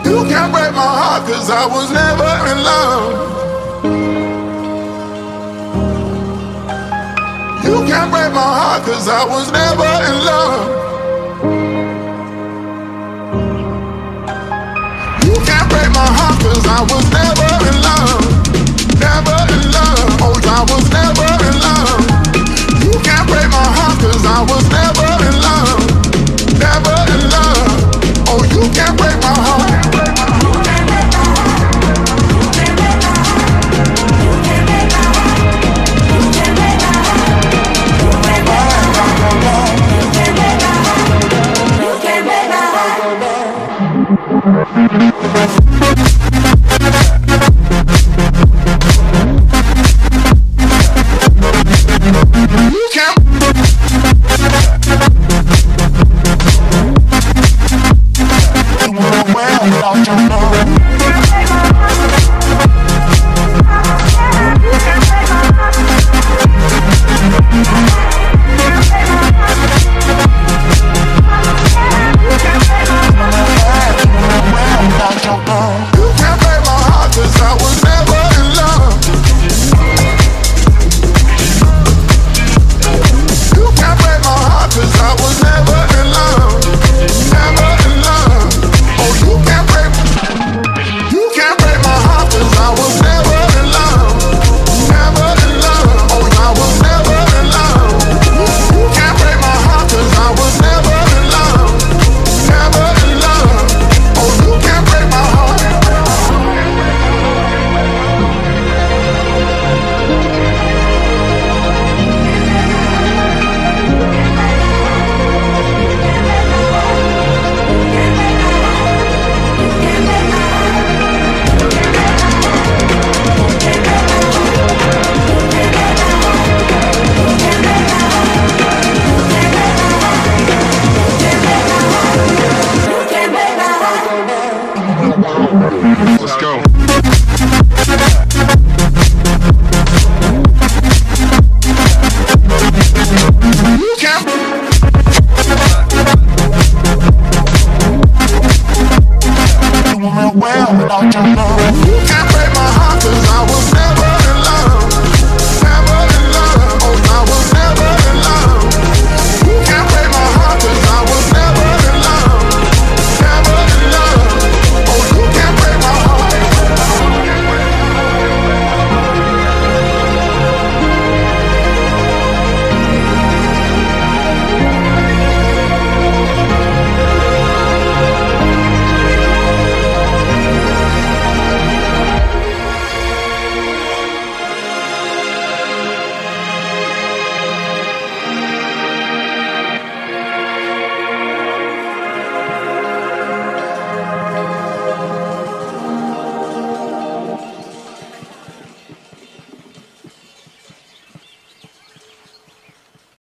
You can't break my heart, 'cause I was never in love. You can't break my heart, 'cause I was never in love. You can't break my heart, 'cause I was never in love. Never in love, oh I was never in love. You can't break my heart, 'cause I was never in love. Never in love, oh you can't break my heart. Let's go. You can't. You want me well without your love. You can't.